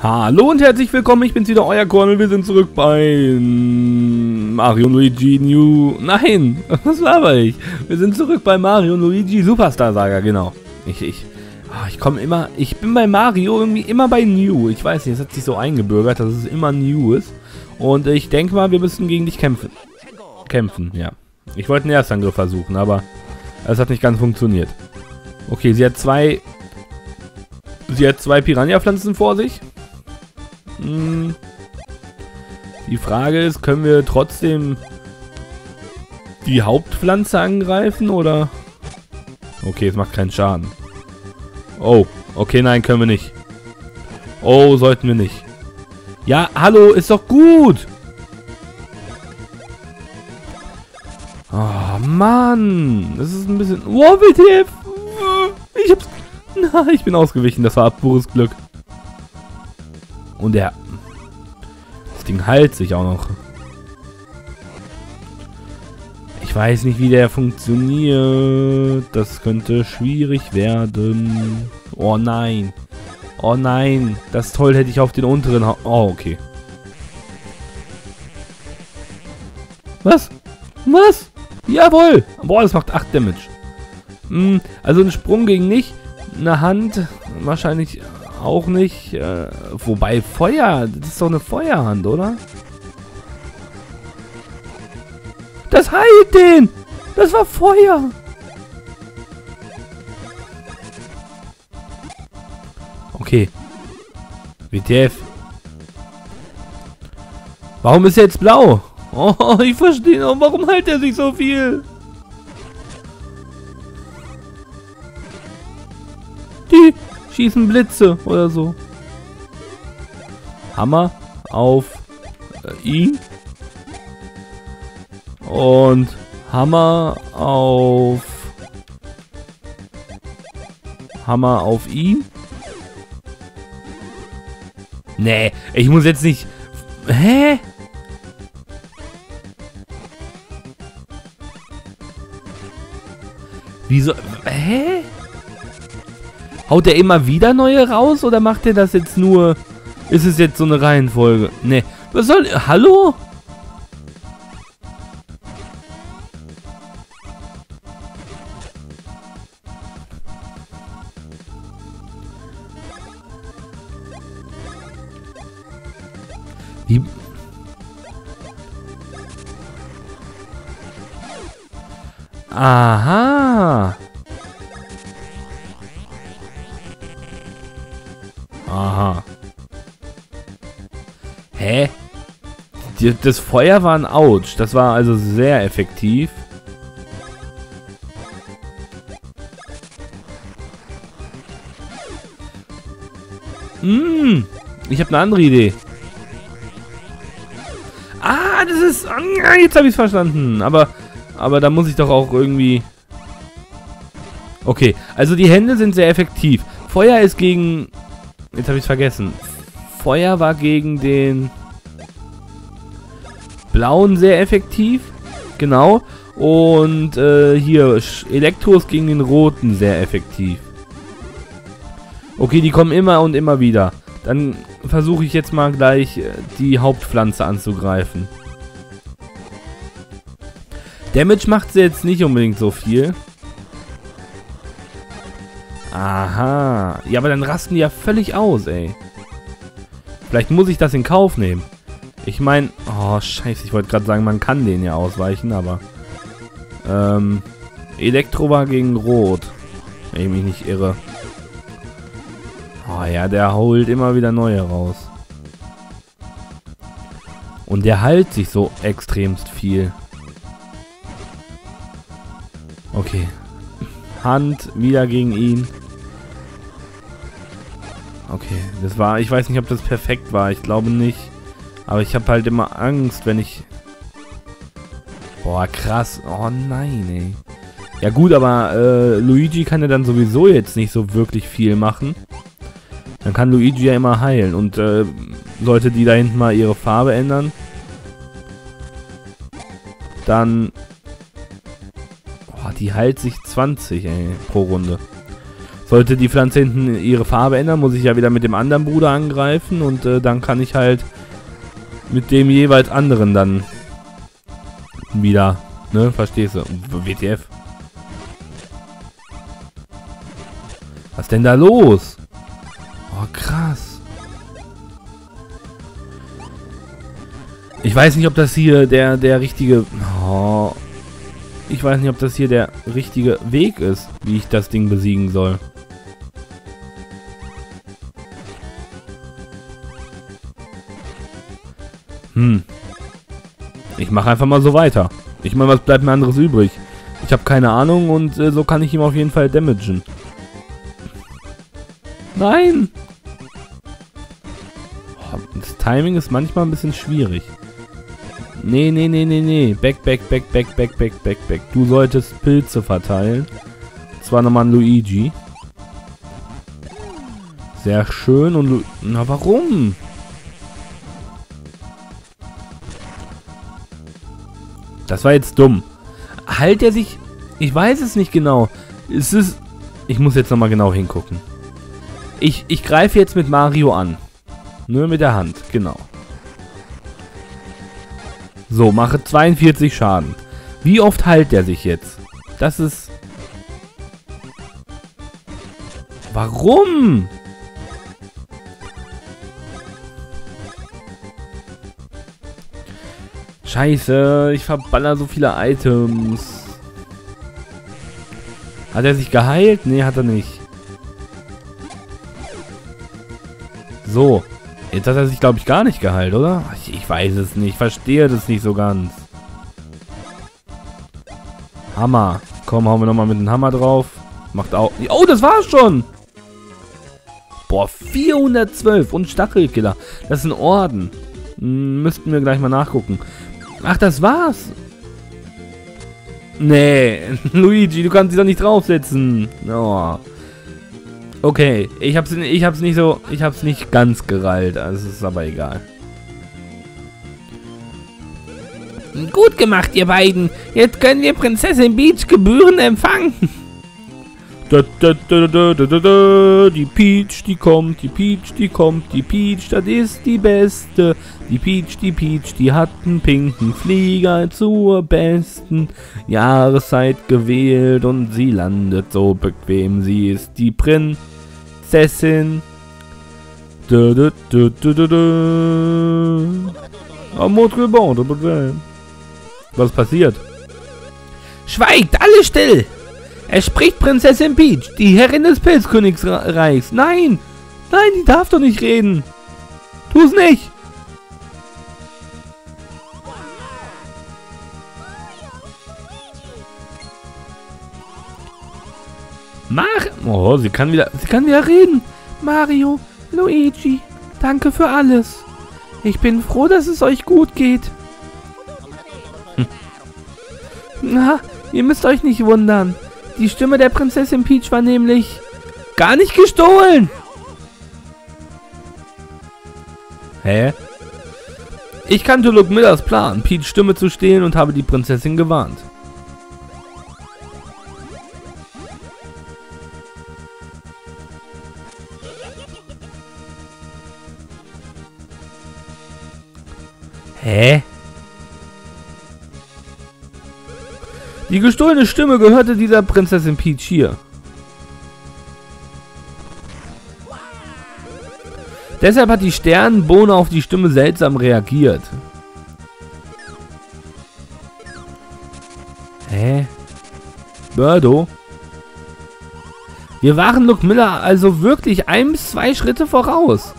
Hallo und herzlich willkommen, ich bin's wieder, euer Cornel. Wir sind zurück bei Mario und Luigi New... Nein, was laber ich? Wir sind zurück bei Mario und Luigi Superstar Saga, genau. Ich komme immer... Ich bin bei Mario irgendwie immer bei New. Ich weiß nicht, es hat sich so eingebürgert, dass es immer New ist. Und ich denke mal, wir müssen gegen dich kämpfen. Ja. Ich wollte einen Erstangriff versuchen, aber es hat nicht ganz funktioniert. Okay, sie hat zwei Piranha-Pflanzen vor sich. Die Frage ist, können wir trotzdem die Hauptpflanze angreifen, oder? Okay, es macht keinen Schaden. Oh, okay, nein, können wir nicht. Oh, sollten wir nicht. Ja, hallo, ist doch gut. Oh, Mann. Das ist ein bisschen... Wow, WTF. Ich hab's... Na, ich bin ausgewichen, das war pures Glück. Und das Ding heilt sich auch noch. Ich weiß nicht, wie der funktioniert. Das könnte schwierig werden. Oh nein. Oh nein. Das ist toll, hätte ich auf den unteren... Oh, okay. Was? Was? Jawohl. Boah, das macht 8 Damage. Also ein Sprung ging nicht. Eine Hand wahrscheinlich... auch nicht. Wobei Feuer, das ist doch eine Feuerhand, oder? Das heilt den! Das war Feuer! Okay. WTF. Warum ist er jetzt blau? Oh, ich verstehe noch. Warum heilt er sich so viel? Die schießen Blitze oder so. Hammer auf ihn. Und Hammer auf ihn. Nee, ich muss jetzt nicht... Hä? Wieso? Hä? Haut er immer wieder neue raus oder macht er das jetzt nur... Ist es jetzt so eine Reihenfolge? Ne. Was soll... Hallo? Wie... Aha. Aha. Hä? Das Feuer war ein Autsch. Das war also sehr effektiv. Ich habe eine andere Idee. Ah, das ist... Jetzt habe ich es verstanden. Aber da muss ich doch auch irgendwie... Okay, also die Hände sind sehr effektiv. Feuer ist gegen... Jetzt habe ich es vergessen. Feuer war gegen den blauen sehr effektiv. Genau. Und hier, Elektro ist gegen den roten sehr effektiv. Okay, die kommen immer und immer wieder. Dann versuche ich jetzt mal gleich die Hauptpflanze anzugreifen. Damage macht sie jetzt nicht unbedingt so viel. Aha. Ja, aber dann rasten die ja völlig aus, ey. Vielleicht muss ich das in Kauf nehmen. Ich meine... Oh, scheiße. Ich wollte gerade sagen, man kann den ja ausweichen, aber... Elektro war gegen Rot. Wenn ich mich nicht irre. Oh ja, der holt immer wieder neue raus. Und der heilt sich so extremst viel. Okay. Hand wieder gegen ihn. Okay, das war... Ich weiß nicht, ob das perfekt war. Ich glaube nicht. Aber ich habe halt immer Angst, wenn ich... Boah, krass. Oh nein, ey. Ja gut, aber Luigi kann ja dann sowieso jetzt nicht so wirklich viel machen. Dann kann Luigi ja immer heilen. Und sollte die da hinten mal ihre Farbe ändern, dann... Boah, die heilt sich 20, ey, pro Runde. Sollte die Pflanze hinten ihre Farbe ändern, muss ich ja wieder mit dem anderen Bruder angreifen und dann kann ich halt mit dem jeweils anderen dann wieder, ne, verstehst du? WTF. Was denn da los? Oh, krass. Ich weiß nicht, ob das hier der richtige... Oh, ich weiß nicht, ob das hier der richtige Weg ist, wie ich das Ding besiegen soll. Ich mache einfach mal so weiter. Ich meine, was bleibt mir anderes übrig? Ich habe keine Ahnung und so kann ich ihm auf jeden Fall damagen. Nein! Oh, das Timing ist manchmal ein bisschen schwierig. Nee, nee, nee, nee, nee. Back. Du solltest Pilze verteilen. Und zwar nochmal an Luigi. Sehr schön und... Na, warum? Das war jetzt dumm. Halt er sich... Ich weiß es nicht genau. Es ist... Ich muss jetzt nochmal genau hingucken. Ich greife jetzt mit Mario an. Nur mit der Hand, genau. So, mache 42 Schaden. Wie oft heilt er sich jetzt? Das ist... Warum? Scheiße, ich verballer so viele Items. Hat er sich geheilt? Nee, hat er nicht. So. Jetzt hat er sich, glaube ich, gar nicht geheilt, oder? Ich weiß es nicht. Ich verstehe das nicht so ganz. Hammer. Komm, hauen wir nochmal mit dem Hammer drauf. Macht auch... Oh, das war's schon! Boah, 412 und Stachelkiller. Das ist ein Orden. Müssten wir gleich mal nachgucken. Ach, das war's. Nee, Luigi, du kannst dich doch nicht draufsetzen. Oh. Okay, ich hab's nicht ganz gerallt, also ist aber egal. Gut gemacht, ihr beiden. Jetzt können wir Prinzessin Peach gebührend empfangen. Die Peach, die kommt, die Peach, die kommt, die Peach, das ist die Beste. Die Peach, die hat einen pinken Flieger zur besten Jahreszeit gewählt und sie landet so bequem. Sie ist die Prinzessin. Was passiert? Schweigt, alle still! Es spricht Prinzessin Peach, die Herrin des Pilzkönigsreichs. Nein! Nein, die darf doch nicht reden. Tu es nicht! Oh, sie kann wieder reden. Mario, Luigi, danke für alles. Ich bin froh, dass es euch gut geht. Na, ihr müsst euch nicht wundern. Die Stimme der Prinzessin Peach war nämlich gar nicht gestohlen. Hä? Ich kannte Luke Millers Plan, Peachs Stimme zu stehlen und habe die Prinzessin gewarnt. Hä? Die gestohlene Stimme gehörte dieser Prinzessin Peach hier. Deshalb hat die Sternenbohne auf die Stimme seltsam reagiert. Hä? Birdo? Wir waren Luke Miller also wirklich 1 bis 2 Schritte voraus.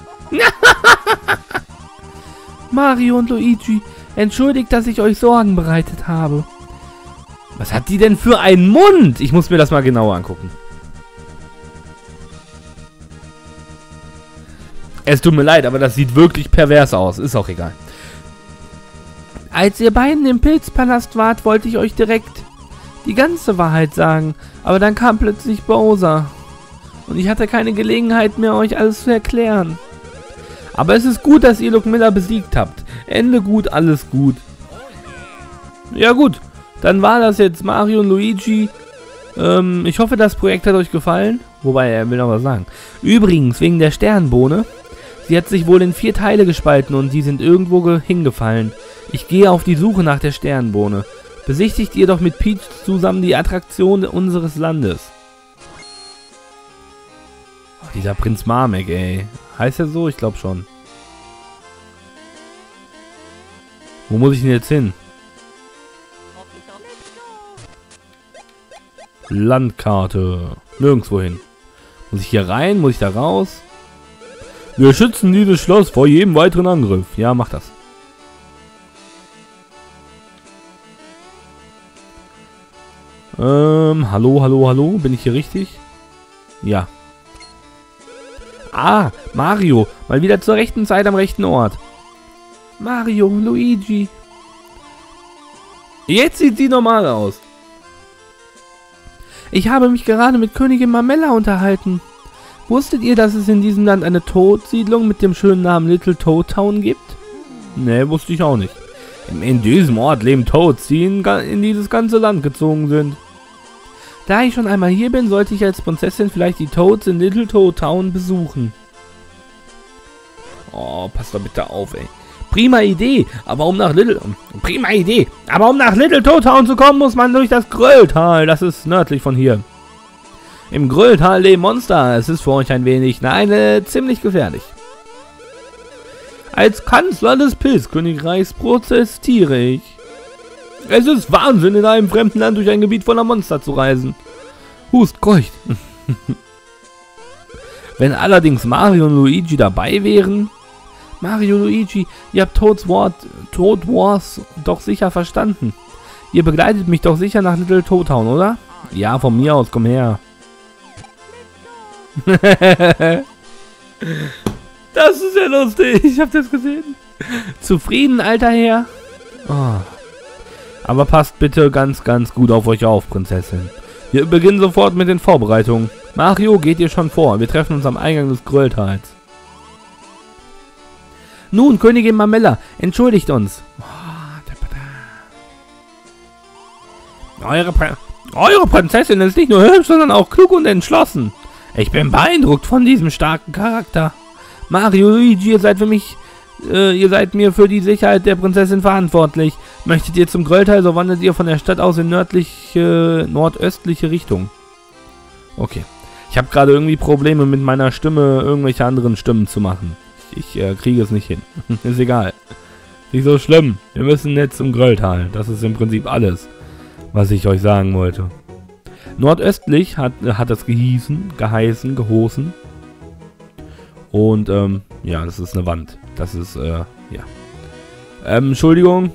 Mario und Luigi, entschuldigt, dass ich euch Sorgen bereitet habe. Was hat die denn für einen Mund? Ich muss mir das mal genauer angucken. Es tut mir leid, aber das sieht wirklich pervers aus. Ist auch egal. Als ihr beiden im Pilzpalast wart, wollte ich euch direkt die ganze Wahrheit sagen. Aber dann kam plötzlich Bowser. Und ich hatte keine Gelegenheit mehr, euch alles zu erklären. Aber es ist gut, dass ihr Luke Miller besiegt habt. Ende gut, alles gut. Ja gut. Dann war das jetzt Mario und Luigi. Ich hoffe, das Projekt hat euch gefallen. Wobei, er will noch was sagen. Übrigens, wegen der Sternbohne. Sie hat sich wohl in 4 Teile gespalten und die sind irgendwo hingefallen. Ich gehe auf die Suche nach der Sternbohne. Besichtigt ihr doch mit Peach zusammen die Attraktion unseres Landes. Oh, dieser Prinz Marmek, ey. Heißt er so? Ich glaube schon. Wo muss ich denn jetzt hin? Landkarte. Nirgendwo hin. Muss ich hier rein? Muss ich da raus? Wir schützen dieses Schloss vor jedem weiteren Angriff. Ja, mach das. Hallo, hallo, hallo. Bin ich hier richtig? Ja. Ah, Mario. Mal wieder zur rechten Zeit am rechten Ort. Mario, Luigi. Jetzt sieht sie normal aus. Ich habe mich gerade mit Königin Mamella unterhalten. Wusstet ihr, dass es in diesem Land eine Toad-Siedlung mit dem schönen Namen Little Toad Town gibt? Ne, wusste ich auch nicht. In diesem Ort leben Toads, die in dieses ganze Land gezogen sind. Da ich schon einmal hier bin, sollte ich als Prinzessin vielleicht die Toads in Little Toad Town besuchen. Oh, pass doch bitte auf, ey. Prima Idee, aber um nach Little Toad Town zu kommen, muss man durch das Grölltal. Das ist nördlich von hier. Im Grölltal leben Monster. Es ist für euch ein wenig, nein, ziemlich gefährlich. Als Kanzler des Pilzkönigreichs protestiere ich. Es ist Wahnsinn, in einem fremden Land durch ein Gebiet voller Monster zu reisen. Hust, keucht. Wenn allerdings Mario und Luigi dabei wären... Mario, Luigi, ihr habt Toad Wars doch sicher verstanden. Ihr begleitet mich doch sicher nach Little Toad Town, oder? Ja, von mir aus, komm her. Das ist ja lustig, ich hab das gesehen. Zufrieden, alter Herr? Oh. Aber passt bitte ganz, ganz gut auf euch auf, Prinzessin. Wir beginnen sofort mit den Vorbereitungen. Mario, geht ihr schon vor. Wir treffen uns am Eingang des Grölltals. Nun, Königin Mamella, entschuldigt uns. Eure Prinzessin ist nicht nur hübsch, sondern auch klug und entschlossen. Ich bin beeindruckt von diesem starken Charakter. Mario, Luigi, ihr seid mir für die Sicherheit der Prinzessin verantwortlich. Möchtet ihr zum Grölltal, so wandert ihr von der Stadt aus in nordöstliche Richtung. Okay. Ich habe gerade irgendwie Probleme mit meiner Stimme, irgendwelche anderen Stimmen zu machen. Ich kriege es nicht hin. Ist egal. Nicht so schlimm. Wir müssen jetzt zum Grölltal. Das ist im Prinzip alles, was ich euch sagen wollte. Nordöstlich hat es gehoßen. Und, ja, das ist eine Wand. Das ist, ja. Entschuldigung.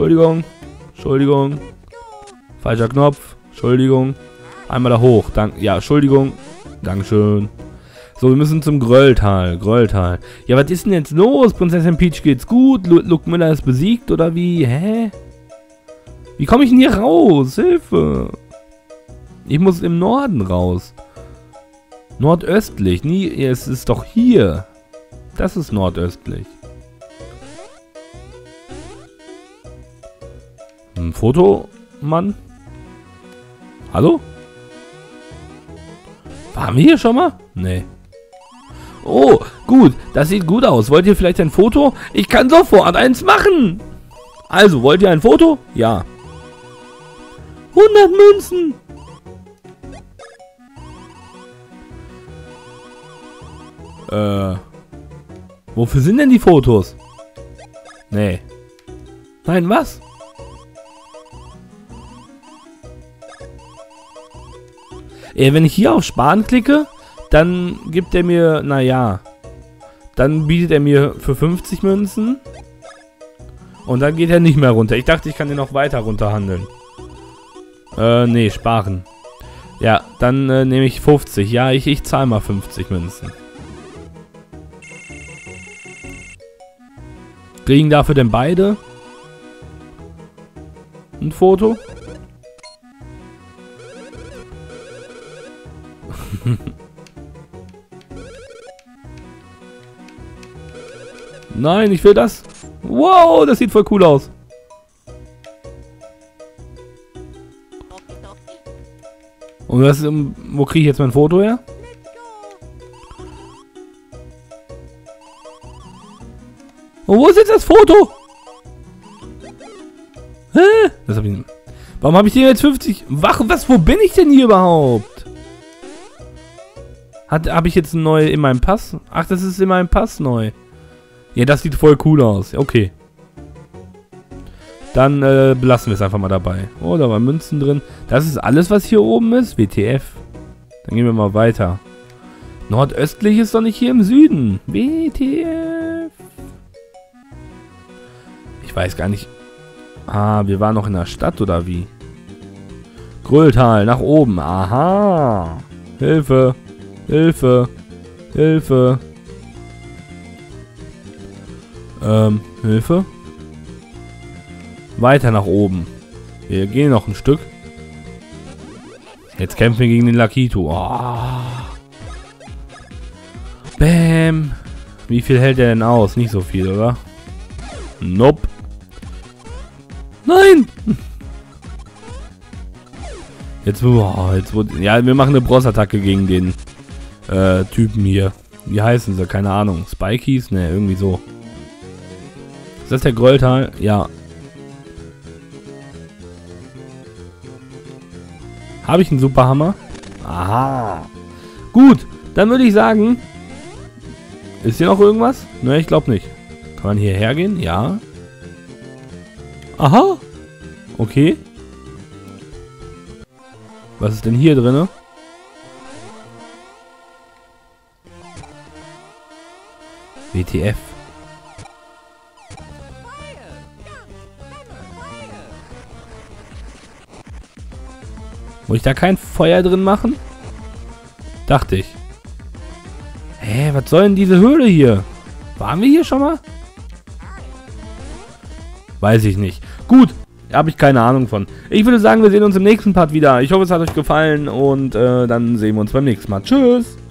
Falscher Knopf. Entschuldigung. Einmal da hoch. Ja, Entschuldigung. Dankeschön. So, wir müssen zum Grölltal. Ja, was ist denn jetzt los? Prinzessin Peach geht's gut? Luke Miller ist besiegt oder wie? Hä? Wie komme ich denn hier raus? Hilfe! Ich muss im Norden raus. Nordöstlich. Es ist doch hier. Das ist nordöstlich. Ein Foto, Mann? Hallo? Waren wir hier schon mal? Nee. Oh, gut. Das sieht gut aus. Wollt ihr vielleicht ein Foto? Ich kann sofort eins machen. Also, wollt ihr ein Foto? Ja. 100 Münzen. Wofür sind denn die Fotos? Nee. Nein, was? Wenn ich hier auf Sparen klicke, dann gibt er mir, naja, dann bietet er mir für 50 Münzen und dann geht er nicht mehr runter. Ich dachte, ich kann den noch weiter runterhandeln. Nee, sparen. Ja, dann nehme ich 50. Ja, ich zahle mal 50 Münzen. Kriegen dafür denn beide ein Foto? Nein, ich will das. Wow, das sieht voll cool aus. Und das, wo kriege ich jetzt mein Foto her? Und wo ist jetzt das Foto? Hä? Das hab ich... Warum habe ich den jetzt 50... wo bin ich denn hier überhaupt? Habe ich jetzt ein neu in meinem Pass? Ach, das ist in meinem Pass neu. Ja, das sieht voll cool aus. Okay. Dann belassen wir es einfach mal dabei. Oh, da waren Münzen drin. Das ist alles, was hier oben ist? WTF. Dann gehen wir mal weiter. Nordöstlich ist doch nicht hier im Süden. WTF. Ich weiß gar nicht. Ah, wir waren noch in der Stadt, oder wie? Grölltal, nach oben. Aha. Hilfe. Hilfe. Hilfe. Hilfe. Weiter nach oben. Wir gehen noch ein Stück. Jetzt kämpfen wir gegen den Lakitu. Oh. Bäm. Wie viel hält er denn aus? Nicht so viel, oder? Nope. Nein! Jetzt wurde... Ja, wir machen eine Bronze-Attacke gegen den Typen hier. Wie heißen sie? Keine Ahnung. Spikies? Ne, irgendwie so. Ist das der Grölltal? Ja. Habe ich einen Superhammer? Aha. Gut, dann würde ich sagen... Ist hier noch irgendwas? Ne, ich glaube nicht. Kann man hierher gehen? Ja. Aha. Okay. Was ist denn hier drin? WTF. Muss ich da kein Feuer drin machen? Dachte ich. Hä, was soll denn diese Höhle hier? Waren wir hier schon mal? Weiß ich nicht. Gut, habe ich keine Ahnung von. Ich würde sagen, wir sehen uns im nächsten Part wieder. Ich hoffe, es hat euch gefallen und dann sehen wir uns beim nächsten Mal. Tschüss!